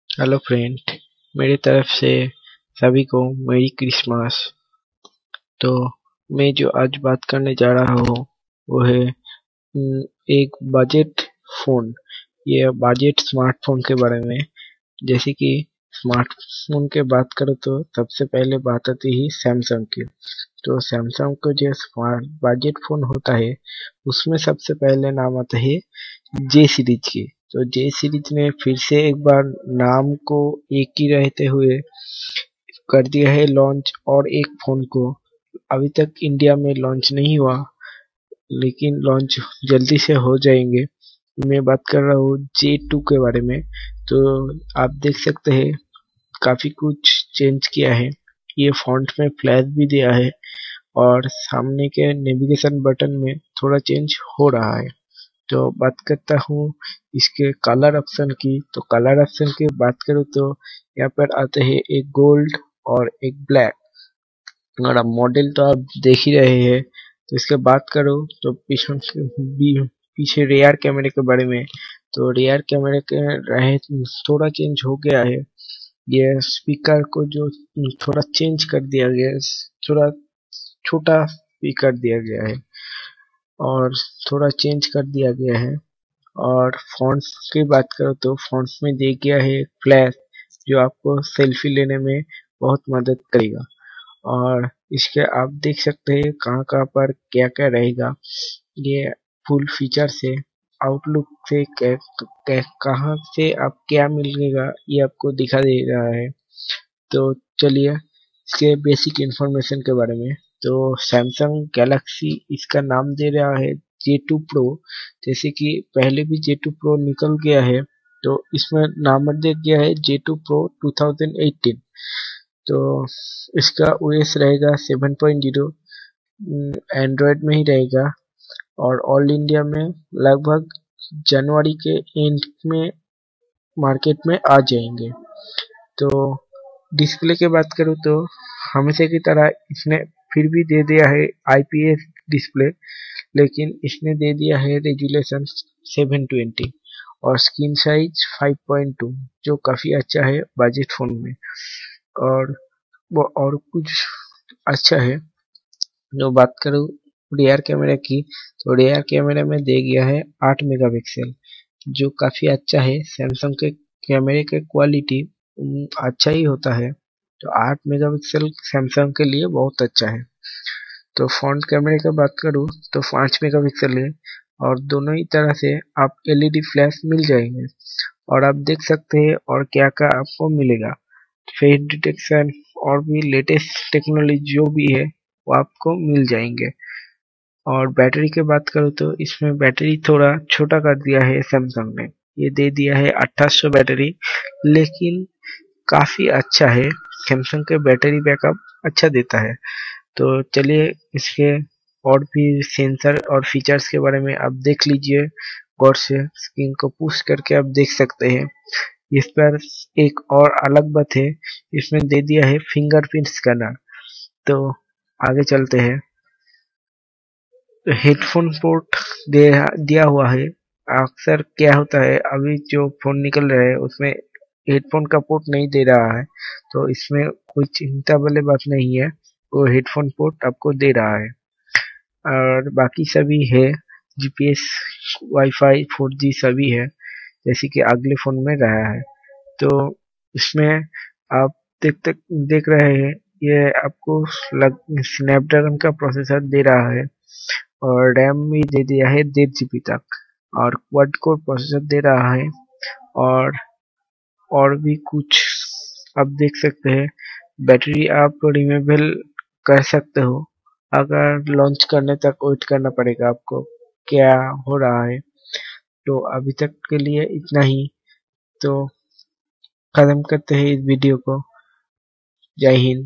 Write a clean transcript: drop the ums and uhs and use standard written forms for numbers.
Hello friend, मेरी तरफ से सभी को मेरी क्रिसमस। तो मैं जो आज बात करने जा रहा हूँ वो है एक बजट फोन। ये बजट स्मार्टफोन के बारे में। जैसे कि स्मार्टफोन के बात करो तो सबसे पहले बात आती ही सैमसंग की। तो सैमसंग का जो स्मार्ट बजट फोन होता है उसमें सबसे पहले नाम आता है जे सीरीज की। तो जे सीरीज ने फिर से एक बार नाम को एक ही रहते हुए कर दिया है लॉन्च। और एक फोन को अभी तक इंडिया में लॉन्च नहीं हुआ, लेकिन लॉन्च जल्दी से हो जाएंगे। मैं बात कर रहा हूँ J2 के बारे में। तो आप देख सकते हैं काफी कुछ चेंज किया है। ये फॉन्ट में फ्लैश भी दिया है और सामने के नेविगेशन बटन में थोड़ा चेंज हो रहा है। तो बात करता हूँ इसके कलर ऑप्शन की। तो कलर ऑप्शन की बात करूँ तो यहाँ पर आते हैं एक गोल्ड और एक ब्लैक। और अब मॉडल तो आप देख ही रहे हैं। तो इसके बात करो तो पीछे रियर कैमरे के बारे में। तो रियर कैमरे के रहे थोड़ा चेंज हो गया है। ये स्पीकर को जो थोड़ा चेंज कर दिया गया है, थोड़ा छोटा स्पीकर दिया गया है और थोड़ा चेंज कर दिया गया है। और फ़ॉन्ट्स की बात करो तो फ़ॉन्ट्स में दे गया है फ्लैश, जो आपको सेल्फी लेने में बहुत मदद करेगा। और इसके आप देख सकते हैं कहाँ कहाँ पर क्या क्या रहेगा। ये फुल फीचर से आउटलुक से कहाँ से आप क्या मिलेगा ये आपको दिखा दे रहा है। तो चलिए इसके बेसिक इंफॉर्मेशन के बारे में। तो सैमसंग गैलेक्सी इसका नाम दे रहा है J2 प्रो। जैसे कि पहले भी J2 प्रो निकल गया है, तो इसमें नाम दे गया है J2 प्रो 2018। तो इसका ओएस रहेगा 7.0, एंड्रॉयड में ही रहेगा और ऑल इंडिया में लगभग जनवरी के एंड में मार्केट में आ जाएंगे। तो डिस्प्ले की बात करूँ तो हमेशा की तरह इसने फिर भी दे दिया है IPS डिस्प्ले, लेकिन इसने दे दिया है रेजुलेशन 720 और स्क्रीन साइज 5.2, जो काफी अच्छा है बजट फोन में। और वो और कुछ अच्छा है। जो बात करूँ रियर कैमरा की, तो रियर कैमरा में दे गया है 8 मेगापिक्सल, जो काफी अच्छा है। सैमसंग के कैमरे के क्वालिटी अच्छा ही होता है, तो 8 मेगापिक्सल सैमसंग के लिए बहुत अच्छा है। तो फ्रंट कैमरे की बात करूँ तो 5 मेगापिक्सल है और दोनों ही तरह से आप LED फ्लैश मिल जाएंगे। और आप देख सकते हैं और क्या क्या आपको मिलेगा, फेस डिटेक्शन और भी लेटेस्ट टेक्नोलॉजी जो भी है वो आपको मिल जाएंगे। और बैटरी की बात करूँ तो इसमें बैटरी थोड़ा छोटा कर दिया है सैमसंग ने। ये दे दिया है 2800 बैटरी, लेकिन काफी अच्छा है। सैमसंग के बैटरी बैकअप अच्छा देता है। तो चलिए इसके और भी सेंसर और फीचर्स के बारे में आप देख लीजिए गौर से। स्क्रीन को पुश करके आप देख सकते हैं। इस पर एक और अलग बात है, इसमें दे दिया है फिंगरप्रिंट स्कैनर। तो आगे चलते हैं। हेडफोन पोर्ट दिया हुआ है। अक्सर क्या होता है अभी जो फोन निकल रहे हैं उसमें हेडफोन का पोर्ट नहीं दे रहा है, तो इसमें कोई चिंता वाली बात नहीं है, वो हेडफोन पोर्ट आपको दे रहा है। और बाकी सभी है, GPS, वाईफाई, 4G सभी है, जैसे कि अगले फोन में रहा है। तो इसमें आप देख रहे हैं ये आपको स्नैपड्रैगन का प्रोसेसर दे रहा है और रैम भी दे दिया है 1.5 GB तक और क्वाड कोर प्रोसेसर दे रहा है। और भी कुछ आप देख सकते हैं। बैटरी आप रिमूवेबल कर सकते हो, अगर लॉन्च करने तक वेट करना पड़ेगा आपको क्या हो रहा है। तो अभी तक के लिए इतना ही। तो खत्म करते हैं इस वीडियो को। जय हिंद।